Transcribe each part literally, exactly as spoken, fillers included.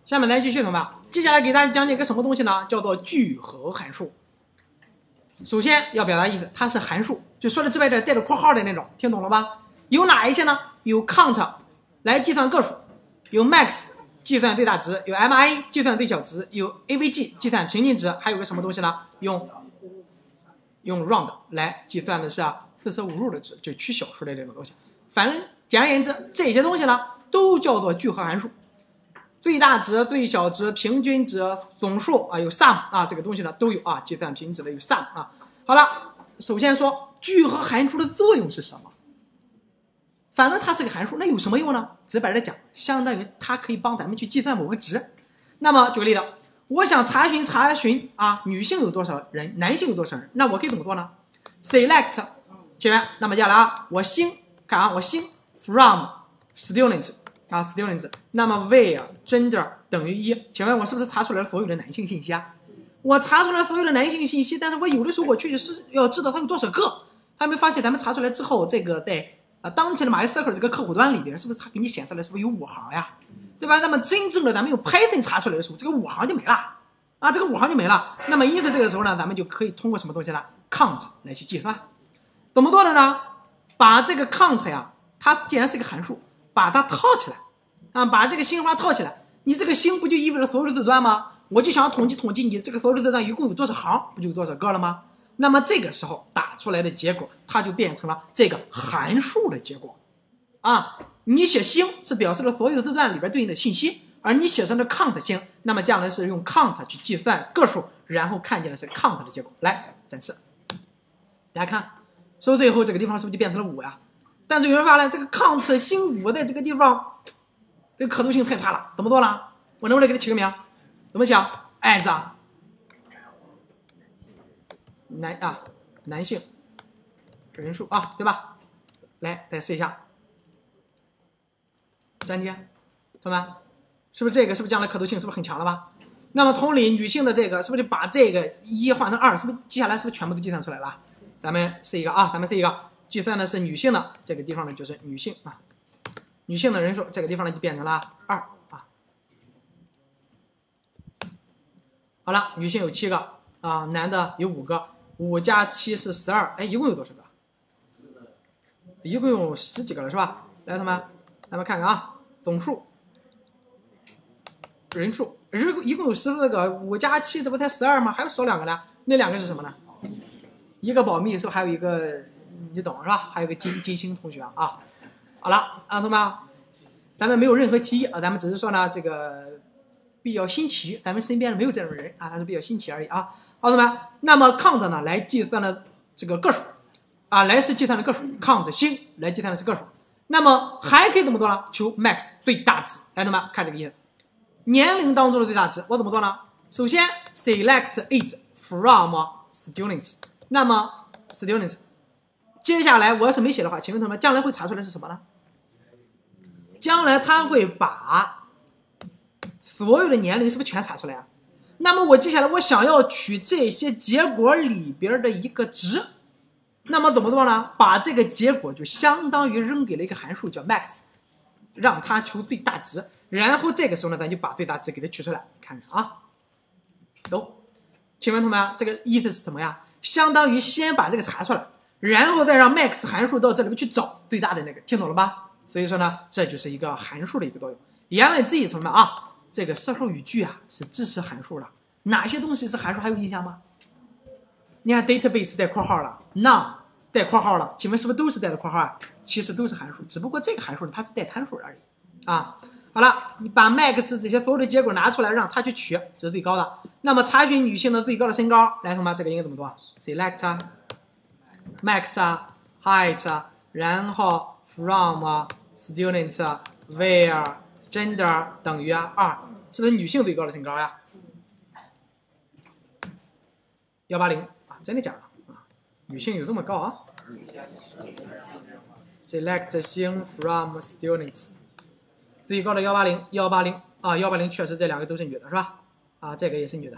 下面来继续同学们，接下来给大家讲解一个什么东西呢？叫做聚合函数。首先要表达意思，它是函数，就说的直白点，带着括号的那种，听懂了吧？有哪一些呢？有 count 来计算个数，有 max 计算最大值，有 mi 计算最小值，有 avg 计算平均值，还有个什么东西呢？用用 round 来计算的是四舍五入的值，就取小数的这种东西。反正简而言之，这些东西呢都叫做聚合函数。最大值、最小值、平均值、总数啊，有 sum 啊，这个东西呢都有啊，计算平均值的有 sum 啊。好了，首先说聚合函数的作用是什么？反正它是个函数，那有什么用呢？直白的讲，相当于它可以帮咱们去计算某个值。那么举个例子，我想查询查询啊，女性有多少人，男性有多少人，那我可以怎么做呢 ？select 前面，那么接下来啊，我新看啊，我新 from students。啊 ，students， 那么 where gender 等于一，请问我是不是查出来了所有的男性信息啊？我查出来所有的男性信息，但是我有的时候我确实是要知道他有多少个。他没发现咱们查出来之后，这个在呃当前的马 circle 这个客户端里边，是不是他给你显示来是不是有五行呀？对吧？那么真正的咱们用 Python 查出来的时候，这个五行就没了啊，这个五行就没了。那么因此这个时候呢，咱们就可以通过什么东西呢 ？count 来去计算。怎么做的呢？把这个 count 呀，它既然是个函数。把它套起来啊，把这个星花套起来，你这个星不就意味着所有的字段吗？我就想统计统计你这个所有的字段一共有多少行，不就有多少个了吗？那么这个时候打出来的结果，它就变成了这个函数的结果啊。你写星是表示了所有字段里边对应的信息，而你写成了 count 星，那么将来是用 count 去计算个数，然后看见的是 count 的结果。来展示，大家看，说最后这个地方是不是就变成了五呀？但是有人发现这个 count 星五在这个地方，这个可读性太差了，怎么做呢？我能不能给它起个名？怎么想 ？as 啊，男啊，男性人数啊，对吧？来，再试一下，粘贴，同学们，是不是这个是不是将来可读性是不是很强了吧？那么同理，女性的这个是不是就把这个一换成二，是不是接下来是不是全部都计算出来了？咱们试一个啊，咱们试一个。计算的是女性的这个地方呢，就是女性啊，女性的人数这个地方呢就变成了二啊。好了，女性有七个啊，男的有五个，五加七是十二，哎，一共有多少个？一共有十几个了是吧？来，同学们，咱们看看啊，总数人数，人一共有十四个，五加七这不才十二吗？还有少两个呢，那两个是什么呢？一个保密，是不是还有一个？你懂是吧？还有个金金星同学啊，好了，啊，同学们，咱们没有任何歧义啊，咱们只是说呢，这个比较新奇，咱们身边没有这种人啊，他是比较新奇而已啊。好，同学们，那么 count 呢，来计算的这个个数啊，来是计算的个数 ，count 星来计算的是个数。那么还可以怎么做呢？求 max 最大值。来，同学们看这个意思，年龄当中的最大值，我怎么做呢？首先 select age from students， 那么 students。接下来我要是没写的话，请问同学们，将来会查出来是什么呢？将来他会把所有的年龄是不是全查出来啊？那么我接下来我想要取这些结果里边的一个值，那么怎么做呢？把这个结果就相当于扔给了一个函数叫 max， 让它求最大值，然后这个时候呢，咱就把最大值给它取出来，看看啊，有，请问同学们，这个意思是什么呀？相当于先把这个查出来。然后再让 max 函数到这里面去找最大的那个，听懂了吧？所以说呢，这就是一个函数的一个作用。言外之意，同学们啊，这个事后语句啊是支持函数的。哪些东西是函数？还有印象吗？你看 database 带括号了 ，none 带括号了，请问是不是都是带的括号啊？其实都是函数，只不过这个函数它是带参数而已啊。好了，你把 max 这些所有的结果拿出来，让它去取，这是最高的。那么查询女性的最高的身高，来，同学们，这个应该怎么做 ？select max 啊 height 啊，然后 from 啊 students 啊 where gender 等于啊二，是不是女性最高的身高呀？一百八十啊，真的假的啊？女性有这么高啊 ？select 星 from students 最高的一百八十，一百八十啊，一百八十确实这两个都是女的是吧？啊，这个也是女的。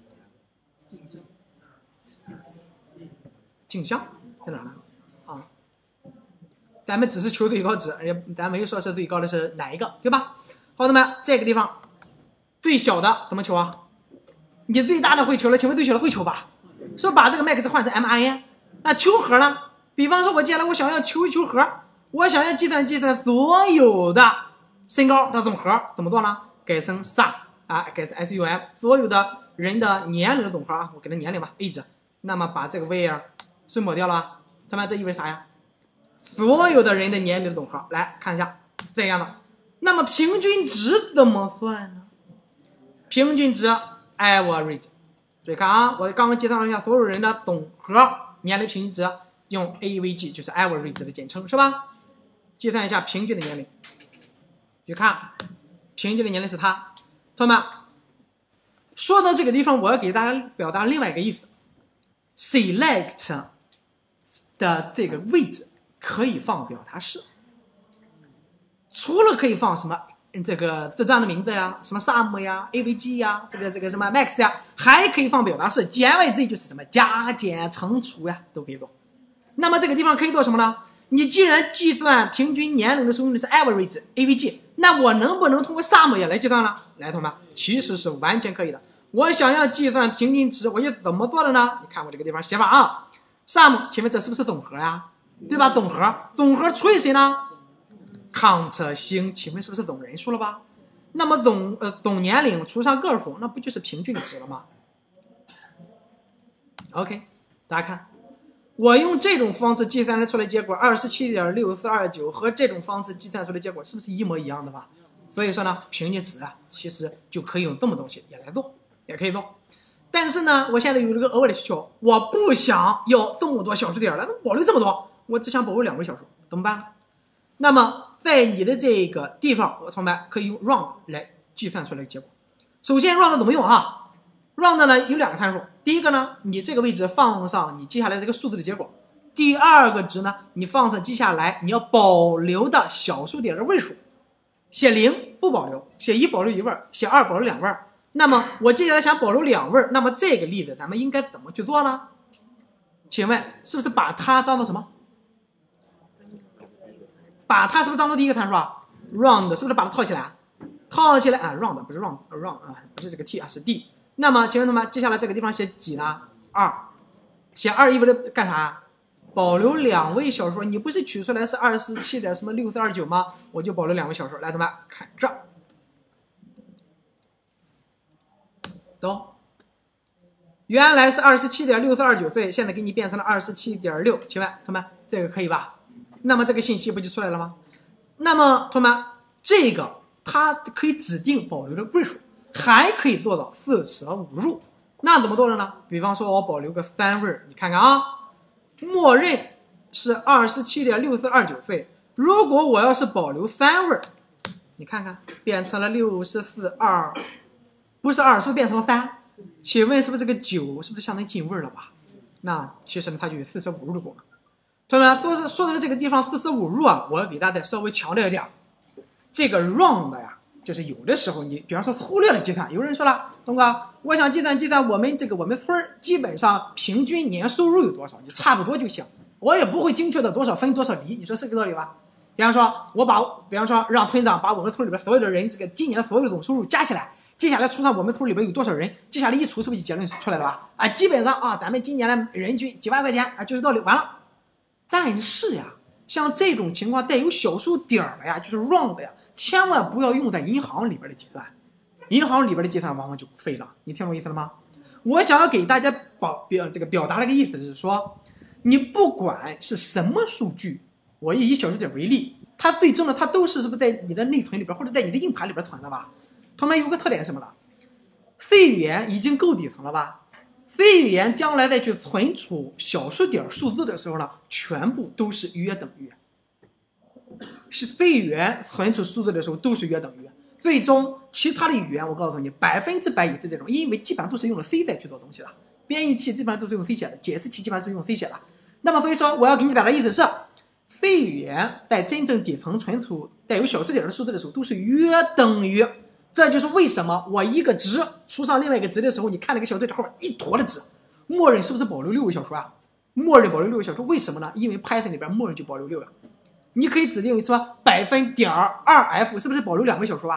镜像。在哪呢？啊，咱们只是求最高值，而且咱没说是最高的是哪一个，对吧？好，那么这个地方最小的怎么求啊？你最大的会求了，请问最小的会求吧？是不是把这个 max 换成 min？ 那求和呢？比方说我接下来我想要求一求和，我想要计算计算所有的身高的总和，怎么做呢？改成 sum 啊，改成 sum， 所有的人的年龄的总和啊，我给它年龄吧 age， 那么把这个 where 是抹掉了，他们这意味着啥呀？所有的人的年龄的总和，来看一下这样的。那么平均值怎么算呢？平均值 average， 注意看啊，我刚刚计算了一下所有人的总和年龄平均值，用 A V G 就是 average 的简称是吧？计算一下平均的年龄，去看平均的年龄是它。同学们，说到这个地方，我要给大家表达另外一个意思 ：select 的这个位置可以放表达式，除了可以放什么这个字段的名字呀，什么 sum 呀 A V G 呀，这个这个什么 max 呀，还可以放表达式，简外之意就是什么加减乘除呀，都可以做。那么这个地方可以做什么呢？你既然计算平均年龄的时候用的是 average A V G， 那我能不能通过 sum 也来计算呢？来，同学们，其实是完全可以的。我想要计算平均值，我就怎么做的呢？你看我这个地方写法啊 ，sum， 请问这是不是总和呀？对吧？总和，总和除以谁呢？count 星，请问是不是总人数了吧？那么总呃总年龄除上个数，那不就是平均的值了吗 ？OK， 大家看，我用这种方式计算出来结果 二十七点六四二九 和这种方式计算出来结果是不是一模一样的吧？所以说呢，平均值啊，其实就可以用这么东西也来做，也可以做。但是呢，我现在有一个额外的需求，我不想要这么多小数点了，那保留这么多，我只想保留两位小数，怎么办？那么在你的这个地方，我同学们可以用 round 来计算出来的结果。首先 round 怎么用啊 ？round 呢有两个参数，第一个呢，你这个位置放上你接下来这个数字的结果；第二个值呢，你放上接下来你要保留的小数点的位数。写零不保留，写一保留一位，写二保留两位。那么我接下来想保留两位，那么这个例子咱们应该怎么去做呢？请问是不是把它当做什么？把它是不是当做第一个参数啊 ？round 是不是把它套起来？套起来啊 ，round 不是 round round 啊，不是这个 t 啊，是 d。那么请问同学们，接下来这个地方写几呢？二，写二意味着干啥？保留两位小数。你不是取出来是二十七点什么六四二九吗？我就保留两位小数。来，同学们看这儿，懂？原来是二十七点六四二九岁，现在给你变成了二十七点六。请问同学们，这个可以吧？那么这个信息不就出来了吗？那么同学们，这个它可以指定保留的位数，还可以做到四舍五入。那怎么做的呢？比方说我保留个三位，你看看啊，默认是二十七点六四二九岁。如果我要是保留三位，你看看变成了六十四二，不是二，是不是变成了三？请问是不是这个九是不是相当于进位了吧？那其实呢，它就有四舍五入的功能。同学们，说是说的这个地方四舍五入啊，我要给大家稍微强调一点，这个 round 呀，就是有的时候你比方说粗略的计算，有人说了，东哥，我想计算计算我们这个我们村基本上平均年收入有多少，就差不多就行，我也不会精确的多少分多少厘，你说是个道理吧？比方说，我把比方说让村长把我们村里边所有的人这个今年所有的总收入加起来，接下来除上我们村里边有多少人，接下来一除是不是就结论出来了吧？啊，基本上啊，咱们今年的人均几万块钱啊，就是道理，完了。但是呀，像这种情况带有小数点的呀，就是 round 呀，千万不要用在银行里边的计算，银行里边的计算往往就废了。你听懂意思了吗？我想要给大家表表这个表达的一个意思是说，你不管是什么数据，我以小数点为例，它最终呢，它都是是不是在你的内存里边或者在你的硬盘里边存的吧？同学们有个特点是什么呢 ？C 语言已经够底层了吧？ C 语言将来再去存储小数点数字的时候呢，全部都是约等于。是 C 语言存储数字的时候都是约等于。最终，其他的语言我告诉你，百分之百也是这种，因为基本上都是用了 C 在去做东西的。编译器基本上都是用 C 写的，解释器基本上都是用 C 写的。那么所以说，我要给你表达的意思是 ，C 语言在真正底层存储带有小数点的数字的时候，都是约等于。这就是为什么我一个值除上另外一个值的时候，你看那个小数点后面一坨的值，默认是不是保留六个小数啊？默认保留六个小数，为什么呢？因为 Python 里边默认就保留六个。你可以指定说百分点二 f 是不是保留两个小数啊？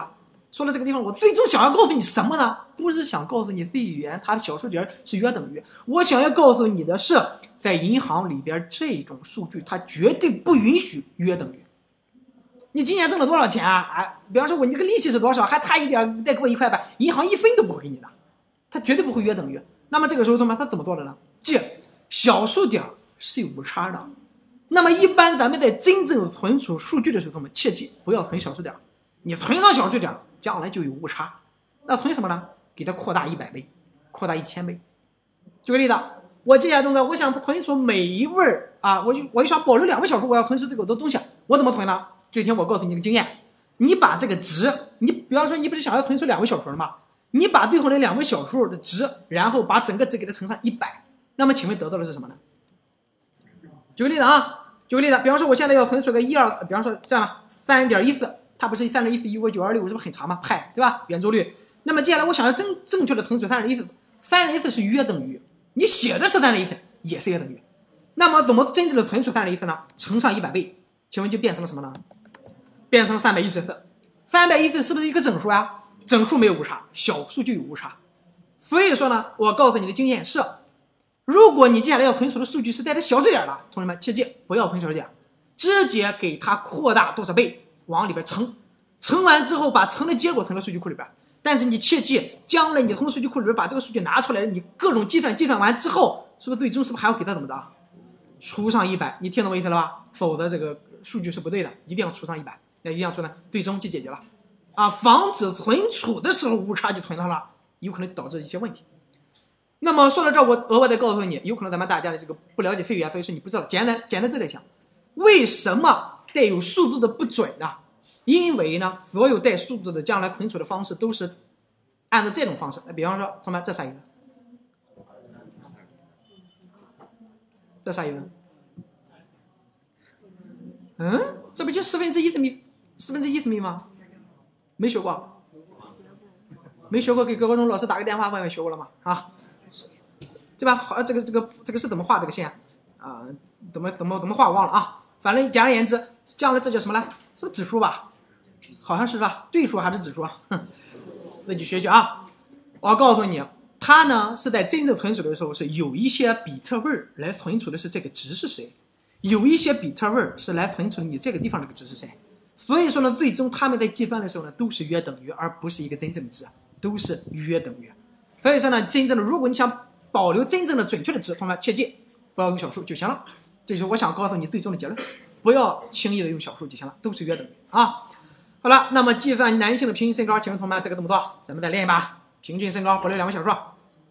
说到这个地方，我最终想要告诉你什么呢？不是想告诉你非语言它的小数点是约等于，我想要告诉你的是，在银行里边这种数据它绝对不允许约等于。你今年挣了多少钱啊？啊，比方说我你这个利息是多少，还差一点再给我一块半，银行一分都不会给你的，它绝对不会约等于。那么这个时候他妈他怎么做的呢？即小数点是有误差的。那么一般咱们在真正存储数据的时候，我们切记不要存小数点，你存上小数点，将来就有误差。那存什么呢？给它扩大一百倍，扩大一千倍。举个例子，我接下来动作，我想存储每一位啊，我就我就想保留两位小数，我要存储这个的东西，我怎么存呢？这天我告诉你一个经验，你把这个值，你比方说你不是想要存储两位小数吗？你把最后的两位小数的值，然后把整个值给它乘上一百，那么请问得到的是什么呢？举个例子啊，举个例子，比方说我现在要存储个一二，比方说这样吧，三点一四，它不是三点一四一五九二六，是不是很长吗？派对吧？圆周率。那么接下来我想要正正确的存储三点一四，三点一四是约等于，你写的是三点一四，也是约等于。那么怎么真正的存储三点一四呢？乘上一百倍，请问就变成了什么呢？变成了三百一十四。三百一十四是不是一个整数啊？整数没有误差，小数就有误差。所以说呢，我告诉你的经验是，如果你接下来要存储的数据是带着小数点的，同学们切记不要存小数点，直接给它扩大多少倍往里边乘，乘完之后把乘的结果存到数据库里边。但是你切记，将来你从数据库里边把这个数据拿出来，你各种计算计算完之后，是不是最终是不是还要给它怎么着？除上一百，你听懂我意思了吧？否则这个数据是不对的，一定要除上一百，那一定要除呢，最终就解决了啊！防止存储的时候误差就存上了，有可能导致一些问题。那么说到这儿，我额外的告诉你，有可能咱们大家的这个不了解非语言，所以说你不知道，简单简单这点想，为什么带有数字的不准呢？因为呢，所有带数字的将来存储的方式都是按照这种方式，比方说，同学们，这啥意思？这啥意思？嗯，这不就十分之一的米，十分之一的米吗？没学过，没学过，给高中老师打个电话问问学过了吗？啊，对吧？好，这个这个这个是怎么画这个线啊？怎么怎么怎么画我忘了啊？反正简而言之，将来这叫什么来？是不是指数吧？好像是吧？对数还是指数啊？哼，自己学学啊！我告诉你，它呢是在真正存储的时候是有一些比特位来存储的是这个值是谁，有一些比特位是来存储你这个地方这个值是谁。所以说呢，最终他们在计算的时候呢，都是约等于，而不是一个真正的值，都是约等于。所以说呢，真正的如果你想保留真正的准确的值，同学们切记不要用小数就行了。这就是我想告诉你最终的结论，不要轻易的用小数就行了，都是约等于啊。好了，那么计算男性的平均身高，请问同学们这个怎么做？咱们再练一把。平均身高保留两个小数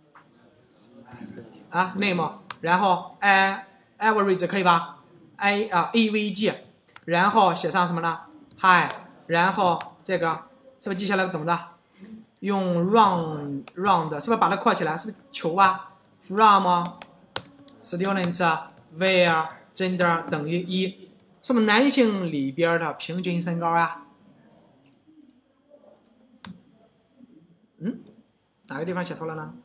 啊 ，name， 然后 i average 可以吧 ？i 啊 avg， 然后写上什么呢 ？hi， 然后这个是不是记下来怎么的？用 round round 是不是把它括起来？是不是求啊 ？from student where gender 等于一，是不是男性里边的平均身高啊？嗯，哪个地方写错了呢？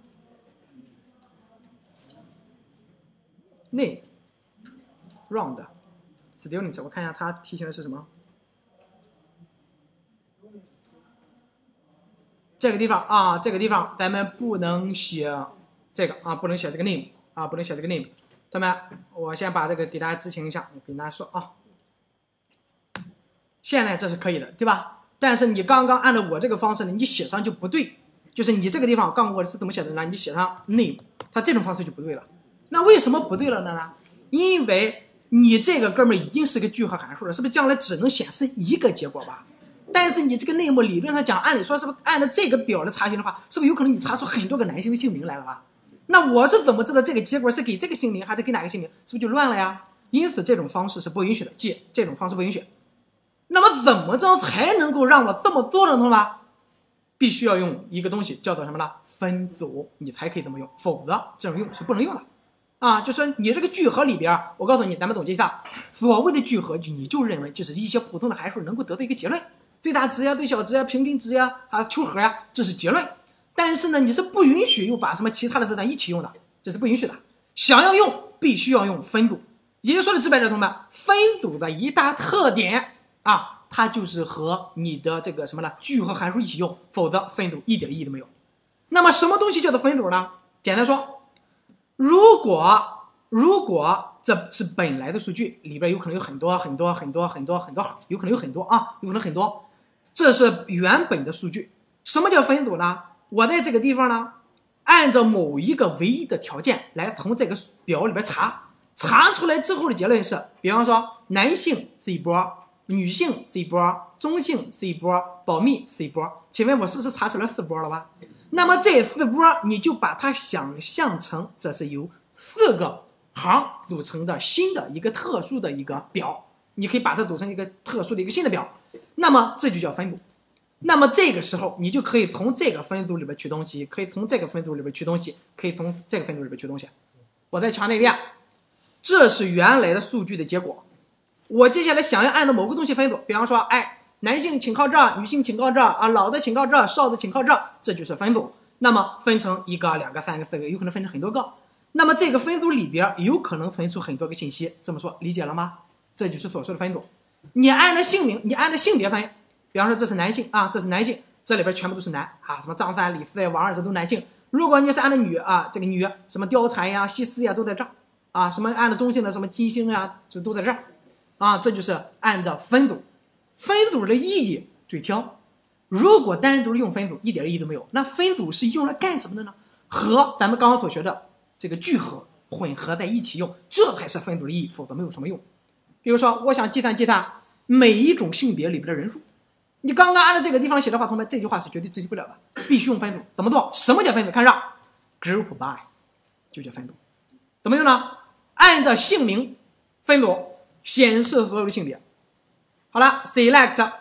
内 round student， 我看一下它提醒的是什么？这个地方啊，这个地方咱们不能写这个啊，不能写这个 name 啊，不能写这个 name。同学们，我先把这个给大家执行一下，我跟大家说啊，现在这是可以的，对吧？但是你刚刚按照我这个方式呢，你写上就不对。就是你这个地方，刚刚我是怎么写的呢？你写上 name， 它这种方式就不对了。那为什么不对了呢？因为你这个哥们儿已经是个聚合函数了，是不是将来只能显示一个结果吧？但是你这个 name 理论上讲，按理说是不是按照这个表的查询的话，是不是有可能你查出很多个男性的姓名来了吧？那我是怎么知道这个结果是给这个姓名还是给哪个姓名？是不是就乱了呀？因此这种方式是不允许的，记这种方式不允许。那么怎么着才能够让我这么做呢？同学们？必须要用一个东西叫做什么呢？分组，你才可以这么用，否则这种用是不能用的啊！就说你这个聚合里边，我告诉你，咱们总结一下，所谓的聚合，你就认为就是一些普通的函数能够得到一个结论，最大值呀、最小值呀、平均值呀、啊求和呀，这是结论。但是呢，你是不允许又把什么其他的字段一起用的，这是不允许的。想要用，必须要用分组。也就是说的直白点，同学们，分组的一大特点啊。 它就是和你的这个什么呢句和函数一起用，否则分组一点意义都没有。那么什么东西叫做分组呢？简单说，如果如果这是本来的数据，里边有可能有很多很多很多很多很多行，有可能有很多啊，有可能很多，这是原本的数据。什么叫分组呢？我在这个地方呢，按照某一个唯一的条件来从这个表里边查，查出来之后的结论是，比方说男性是一波，女性是一波，中性是一波，保密是一波。请问我是不是查出来四波了吧？那么这四波你就把它想象成这是由四个行组成的新的一个特殊的一个表，你可以把它组成一个特殊的一个新的表，那么这就叫分组。那么这个时候你就可以从这个分组里边取东西，可以从这个分组里边取东西，可以从这个分组里边取东西。我再强调一遍，这是原来的数据的结果。我接下来想要按照某个东西分组，比方说，哎，男性请靠这，女性请靠这啊，老的请靠这，少的请靠这，这就是分组。那么分成一个、两个、三个、四个，有可能分成很多个。那么这个分组里边有可能分出很多个信息，这么说理解了吗？这就是所说的分组。你按照姓名，你按照性别分，比方说这是男性啊，这是男性，这里边全部都是男啊，什么张三、李四、王二这都男性。如果你是按照女啊，这个女什么貂蝉呀、西施呀都在这儿啊，什么按照中性的什么金星呀，就都在这儿啊，这就是按照分组。分组的意义，注意听，如果单独用分组一点意义都没有，那分组是用来干什么的呢？和咱们刚刚所学的这个聚合混合在一起用，这才是分组的意义，否则没有什么用。比如说我想计算计算每一种性别里边的人数，你刚刚按照这个地方写的话，同学们这句话是绝对执行不了的，必须用分组。怎么做？什么叫分组？看上 group by 就叫分组。怎么用呢？按照姓名分组，显示所有的性别。好了 select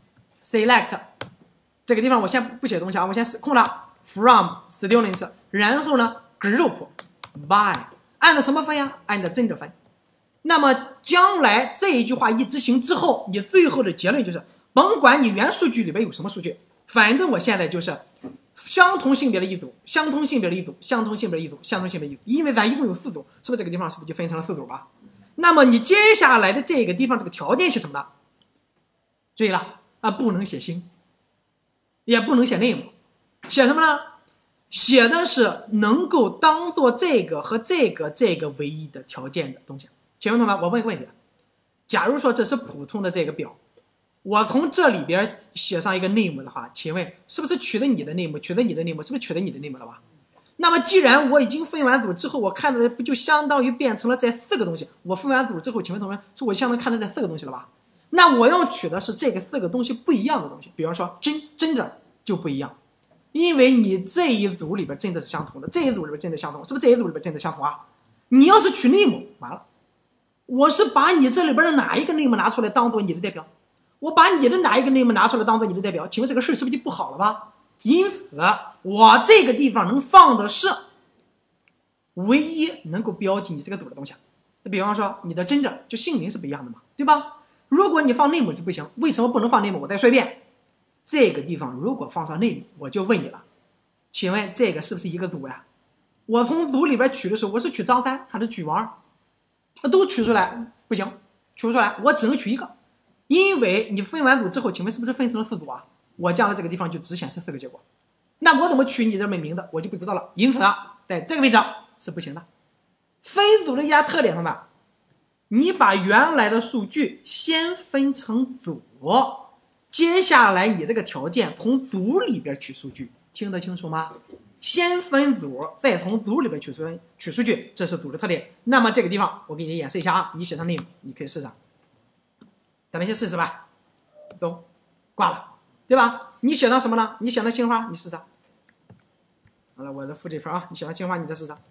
select 这个地方我先不写东西啊，我先空了 from students， 然后呢 group by 按照什么分呀？按照真的分。那么将来这一句话一执行之后，你最后的结论就是甭管你原数据里边有什么数据，反正我现在就是相同性别的一组，相同性别的一组，相同性别的一组，相同性别的一组，因为咱一共有四组，是不是这个地方是不是就分成了四组吧？那么你接下来的这个地方这个条件是什么呢？注意了啊，不能写星，也不能写 name， 写什么呢？写的是能够当做这个和这个这个唯一的条件的东西。请问同学们，我问个问题，假如说这是普通的这个表，我从这里边写上一个 name 的话，请问是不是取的你的 name， 取的你的 name， 是不是取的你的 name 了吧？那么既然我已经分完组之后，我看到的不就相当于变成了这四个东西？我分完组之后，请问同学们，是我相当于看到这四个东西了吧？那我要取的是这个四个东西不一样的东西，比方说真真的就不一样，因为你这一组里边真的是相同的，这一组里边真的相同，是不是这一组里边真的相同啊？你要是取 name， 完了，我是把你这里边的哪一个 name 拿出来当做你的代表，我把你的哪一个 name 拿出来当做你的代表，请问这个事是不是就不好了吧？因此我这个地方能放的是唯一能够标记你这个组的东西。比方说你的真的就姓名是不一样的嘛，对吧？如果你放 name 就不行，为什么不能放 name？ 我再说一遍，这个地方如果放上 name， 我就问你了，请问这个是不是一个组呀？我从组里边取的时候，我是取张三还是取王二？都取出来不行，取不出来，我只能取一个，因为你分完组之后，请问是不是分成了四组啊？我将来这个地方就只显示四个结果，那我怎么取你这名字我就不知道了，因此在这个位置是不行的。分组的一大特点什么？你把原来的数据先分成组，接下来你这个条件从组里边取数据，听得清楚吗？先分组，再从组里边取数取数据，这是组的特点。那么这个地方我给你演示一下啊，你写上 name， 你可以试试，咱们先试试吧。走，挂了，对吧？你写上什么呢？你写上杏花，你试试。好了，我的复制分啊，你写上杏花，你再试试。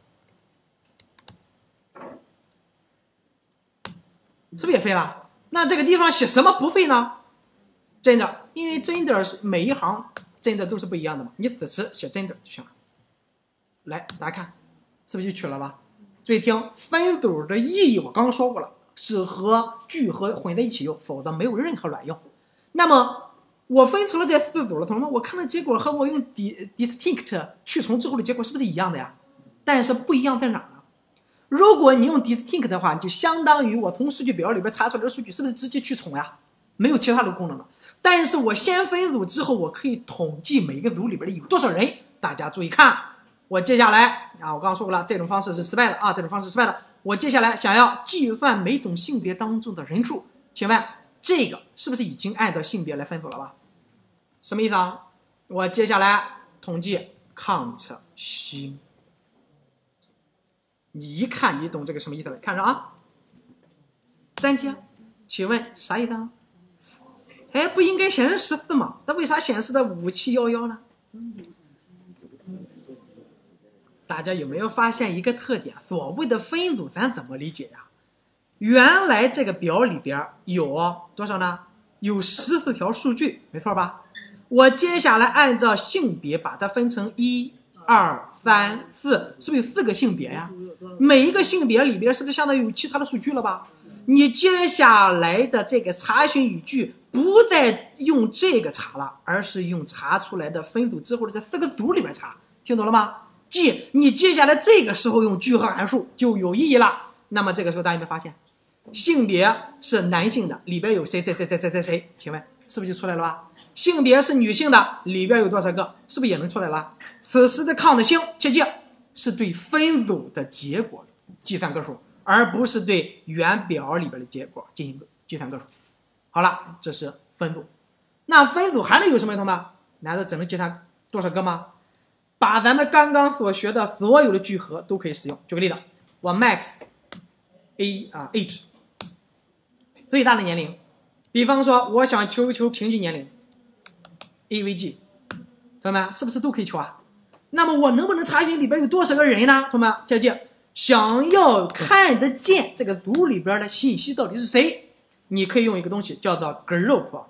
是不是也废了？那这个地方写什么不废呢？真的，因为真的是每一行真的都是不一样的嘛，你此时写真的就行了。来，大家看，是不是就取了吧？注意听，分组的意义我刚刚说过了，是和聚合混在一起用，否则没有任何卵用。那么我分成了这四组了，同学们，我看的结果和我用 distinct 去除之后的结果是不是一样的呀？但是不一样在哪呢？如果你用 distinct 的话，就相当于我从数据表里边查出来的数据是不是直接去重呀？ 没有其他的功能了。但是我先分组之后，我可以统计每个组里边的有多少人。大家注意看，我接下来啊，我刚刚说过了，这种方式是失败的啊，这种方式失败的。我接下来想要计算每种性别当中的人数，请问这个是不是已经按照性别来分组了吧？什么意思啊？我接下来统计 count 星，你一看你懂这个什么意思了？看着啊，粘贴，请问啥意思啊？哎，不应该显示十四吗？那为啥显示的五七一一呢？大家有没有发现一个特点？所谓的分组咱怎么理解呀？原来这个表里边有多少呢？有十四条数据，没错吧？我接下来按照性别把它分成一、二、三、四，是不是有四个性别呀？每一个性别里边是不是相当于有其他的数据了吧？你接下来的这个查询语句不再用这个查了，而是用查出来的分组之后的这四个组里边查，听懂了吗？即你接下来这个时候用聚合函数就有意义了。那么这个时候大家有没有发现，性别是男性的，里边有谁谁谁谁谁谁谁？请问是不是就出来了吧？性别是女性的，里边有多少个？是不是也能出来了？此时的count星，切记是对分组的结果计算个数，而不是对原表里边的结果进行计算个数。好了，这是分组。那分组还能有什么用吗？难道只能计算多少个吗？把咱们刚刚所学的所有的聚合都可以使用。举个例子，我 max a 啊 age 最大的年龄，比方说我想求求平均年龄 a v g， 同学们是不是都可以求啊？那么我能不能查询里边有多少个人呢？同学们切记，想要看得见这个组里边的信息到底是谁，你可以用一个东西叫做 group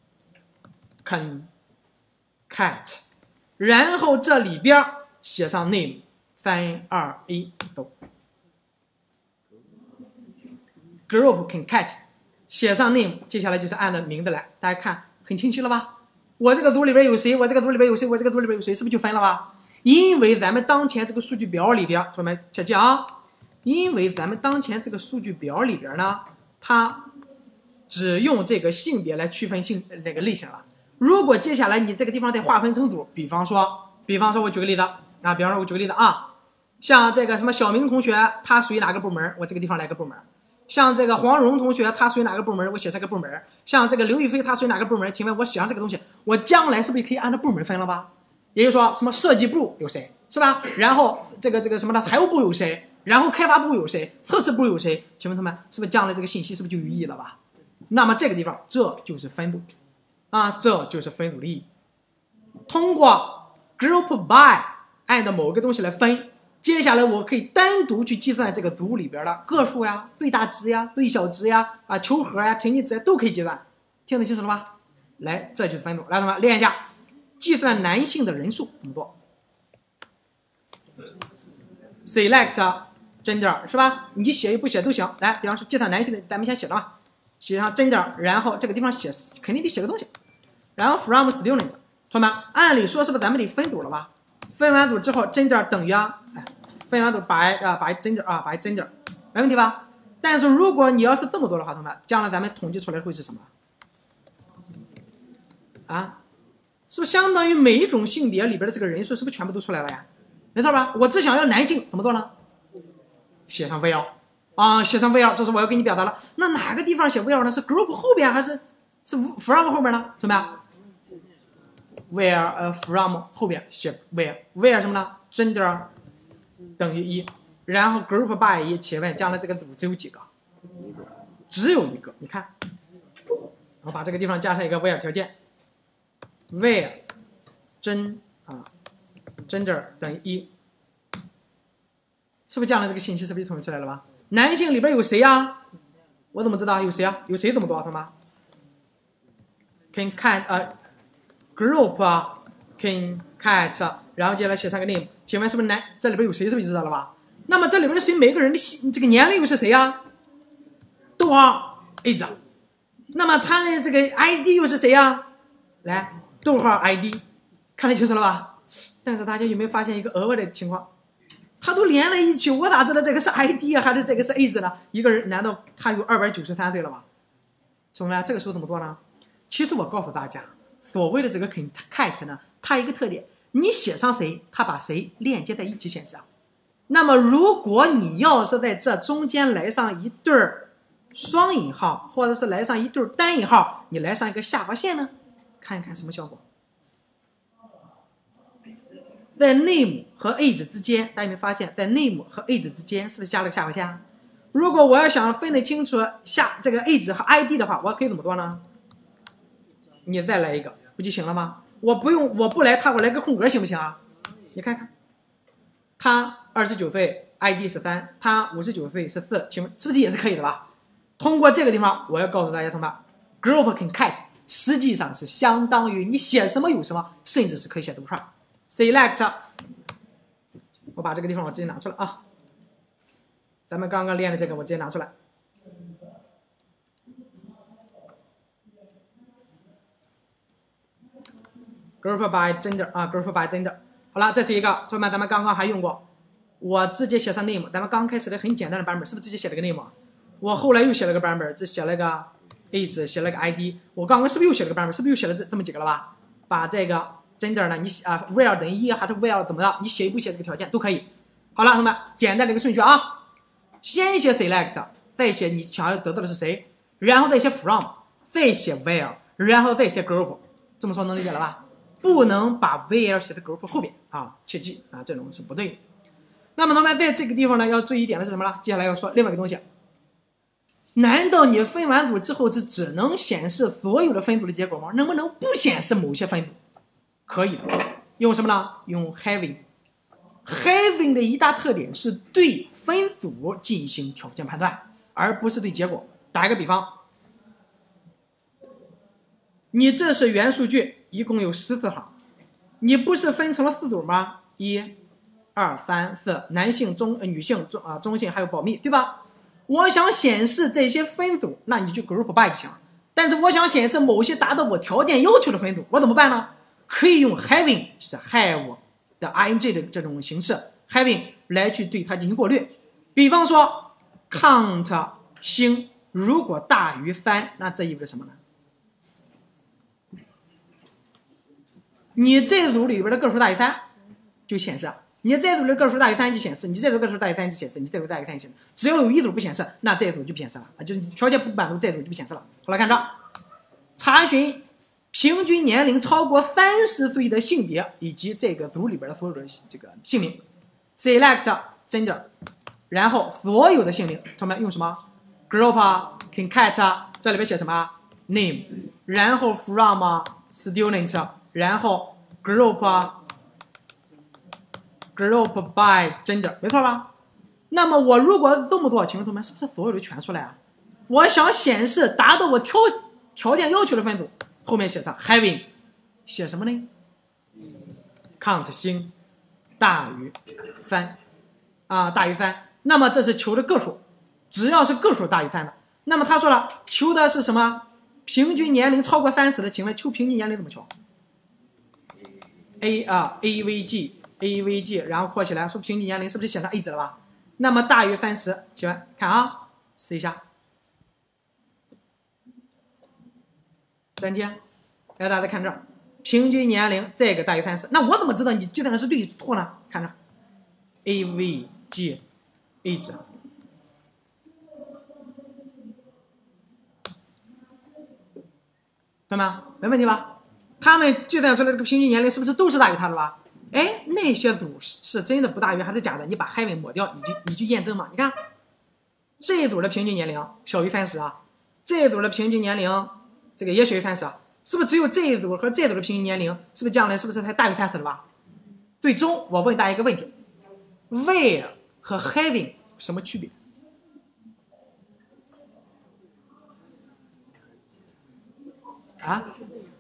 concat， 然后这里边写上 name 三二一走 group concat 写上 name， 接下来就是按照名字来，大家看很清晰了吧？我这个组里边有谁，我这个组里边有谁，我这个组里边有谁，是不是就分了吧？因为咱们当前这个数据表里边，同学们切记啊，因为咱们当前这个数据表里边呢，它只用这个性别来区分性那个类型了。如果接下来你这个地方再划分成组，比方说，比方说我举个例子啊，比方说我举个例子啊，像这个什么小明同学，他属于哪个部门？我这个地方来个部门。像这个黄蓉同学，他属于哪个部门？我写上个部门。像这个刘亦菲，他属于哪个部门？请问我写上这个东西，我将来是不是可以按照部门分了吧？也就是说，什么设计部有谁，是吧？然后这个这个什么的财务部有谁？然后开发部有谁？测试部有谁？请问他们是不是将来这个信息是不是就有意义了吧？那么这个地方，这就是分组啊，这就是分组的意义。通过 group by 按照某个东西来分。接下来我可以单独去计算这个组里边的个数呀、最大值呀、最小值呀、啊求和呀、平均值呀都可以计算，听得清楚了吧？来，这就是分组。来，同学们练一下，计算男性的人数怎么做 ？select gender 是吧？你写与不写都行。来，比方说计算男性的，咱们先写了嘛，写上 gender， 然后这个地方写肯定得写个东西，然后 from students， 同学们，按理说是不是咱们得分组了吧？分完组之后 ，gender 等于啊，哎，分完组把啊把 gender 啊把 gender， 没问题吧？但是如果你要是这么多的话，同学们，将来咱们统计出来会是什么？啊，是不是相当于每一种性别里边的这个人数是不是全部都出来了呀？没错吧？我只想要男性，怎么做呢？写上 where 啊，写上 where， 这是我要给你表达了。那哪个地方写 where 呢？是 group 后边还是是 from 后边呢？怎么样？ where 呃 from 后边写 where where 什么呢 ？gender 等于一，然后 group by 一，请问将来这个组只有几个？只有一个。你看，我把这个地方加上一个 where 条件 ，where 真啊 gender 等于一，是不是将来这个信息是不是就统计出来了吧？男性里边有谁呀？我怎么知道有谁啊？有谁这么多？同学们，可以看呃。group concat， 然后接下来写上个 name， 请问是不是男？这里边有谁？是不是知道了吧？那么这里边谁？每个人的这个年龄又是谁呀？逗号 age， 那么他的这个 I D 又是谁呀？来，逗号 I D， 看得清楚了吧？但是大家有没有发现一个额外的情况？他都连在一起，我咋知道这个是 I D 啊，还是这个是 age 呢？一个人难道他有二百九十三岁了吗？ 同学们，这个时候怎么做呢？其实我告诉大家，所谓的这个 concat 呢，它一个特点，你写上谁，它把谁链接在一起显示啊。那么如果你要是在这中间来上一对双引号，或者是来上一对单引号，你来上一个下划线呢，看一看什么效果。在 name 和 age 之间，大家有没有发现，在 name 和 age 之间是不是加了个下划线？如果我要想分得清楚下这个 age 和 I D 的话，我可以怎么做呢？你再来一个不就行了吗？我不用，我不来它，我来个空格行不行啊？你看看，他二十九岁 ，I D 是三，他五十九岁是四，请问是不是也是可以的吧？通过这个地方，我要告诉大家，同学们 ，group concat 实际上是相当于你写什么有什么，甚至是可以写字符串。select， 我把这个地方我直接拿出来啊。咱们刚刚练的这个，我直接拿出来。group by gender 啊 ，group by gender。好了，这是一个，同学们，咱们刚刚还用过，我直接写上 name。咱们刚开始的很简单的版本，是不是直接写了个 name？ 我后来又写了个版本，只写了个 age， 写了个 I D。我刚刚是不是又写了个版本？是不是又写了这这么几个了吧？把这个 gender 呢，你写啊 where 等于一还是 where 怎么着？你写不写这个条件都可以。好了，同学们，简单的一个顺序啊。先写 select， 再写你想要得到的是谁，然后再写 from， 再写 where， 然后再写 group。这么说能理解了吧？不能把 where 写在 group 后边啊，切记啊，这种是不对的。那么同学们在这个地方呢，要注意一点的是什么呢？接下来要说另外一个东西。难道你分完组之后是只能显示所有的分组的结果吗？能不能不显示某些分组？可以的。用什么呢？用 having。having 的一大特点是对分组进行条件判断，而不是对结果。打一个比方，你这是元数据，一共有十四行，你不是分成了四组吗？一、二、三、四，男性、中、呃、女性、中啊、中性还有保密，对吧？我想显示这些分组，那你就 group by 就行了。但是我想显示某些达到我条件要求的分组，我怎么办呢？可以用 having， 就是 have 的 ing 的这种形式 having 来去对它进行过滤。比方说 count 星如果大于三，那这意味着什么呢？你这组里边的个数大于三就显示，你这组的个数大于三就显示，你这组个数大于三就显示，你这组大于三就显示。只要有一组不显示，那这组就不显示了啊，就是条件不满足，这组就不显示了。好，来看这，查询平均年龄超过三十岁的性别以及这个组里边的所有的这个姓名 ，select gender， 然后所有的姓名，同学们用什么 ？group concat 这里边写什么 ？name， 然后 from student， 然后 group group by gender， 没错吧？那么我如果这么做，请问同学们是不是所有的全出来啊？我想显示达到我条条件要求的分组。后面写上 having， 写什么呢 ？count 星大于三啊，大于三。那么这是求的个数，只要是个数大于三的。那么他说了，求的是什么？平均年龄超过三十的，请问求平均年龄怎么求 ？A 啊 A V G A V G， 然后括起来说平均年龄是不是写上 age 了吧？那么大于三十，请问看啊，试一下。粘贴，来大家看这儿，平均年龄这个大于三十，那我怎么知道你计算的是对错呢？看着 ，A V G age， 对吗？没问题吧？他们计算出来这个平均年龄是不是都是大于他的吧？哎，那些组是真的不大于还是假的？你把 having 抹掉，你就你去验证嘛。你看，这一组的平均年龄小于三十啊，这一组的平均年龄。这个也小于三十，是不是只有这一组和这一组的平均年龄，是不是将来是不是才大于三十了吧？最终我问大家一个问题 ：where 和 having 有什么区别？啊？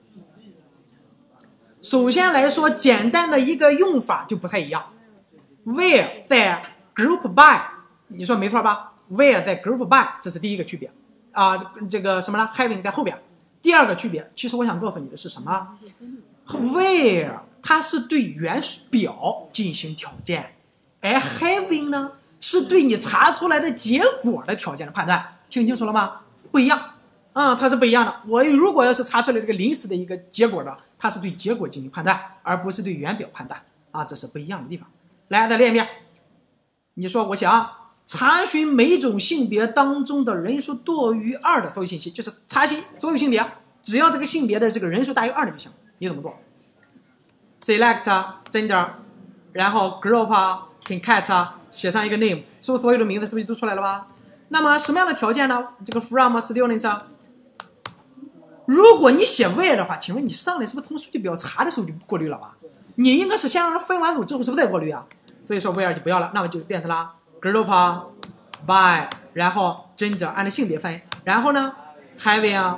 首先来说，简单的一个用法就不太一样。where 在 group by， 你说没错吧 ？where 在 group by， 这是第一个区别啊。这个什么呢 ？having 在后边。第二个区别，其实我想告诉你的是什么 ？where 它是对元素表进行条件，而 having 呢是对你查出来的结果的条件的判断。听清楚了吗？不一样。 啊、嗯，它是不一样的。我如果要是查出来这个临时的一个结果的，它是对结果进行判断，而不是对原表判断啊，这是不一样的地方。来，再练一遍。你说我想查询每种性别当中的人数多于二的所有信息，就是查询所有性别，只要这个性别的这个人数大于二的就行。你怎么做 ？Select gender， 然后 group can cat 写上一个 name， 是不是所有的名字是不是都出来了吧？那么什么样的条件呢？这个 from students， 如果你写 where 的话，请问你上来是不是同数据表查的时候就过滤了吧？你应该是先让它分完组之后是不是再过滤啊？所以说 where 就不要了，那么就变成了 group by， 然后 gender 按照性别分，然后呢 having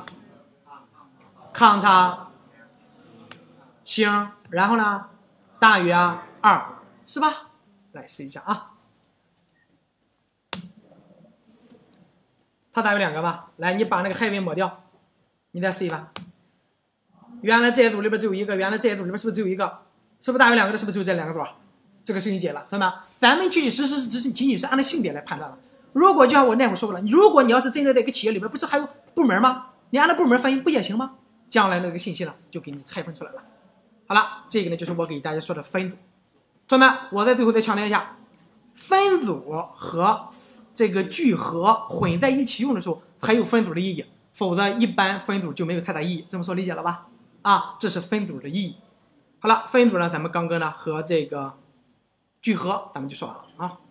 count 星，然后呢大于啊二，是吧？来试一下啊。它大于两个吧？来，你把那个 having 抹掉，你再试一把。原来这一组里边只有一个，原来这一组里边是不是只有一个？是不是大于两个的？是不是就这两个组？这个事情解了，对吗？咱们具体实施是只是仅仅是按照性别来判断了。如果就像我那会儿说过了，如果你要是针对在一个企业里边，不是还有部门吗？你按照部门分不也行吗？将来那个信息呢，就给你拆分出来了。好了，这个呢就是我给大家说的分组。同学们，我在最后再强调一下，分组和这个聚合混在一起用的时候，才有分组的意义，否则一般分组就没有太大意义。这么说理解了吧？啊，这是分组的意义。好了，分组呢，咱们刚刚呢和这个聚合咱们就说完了啊。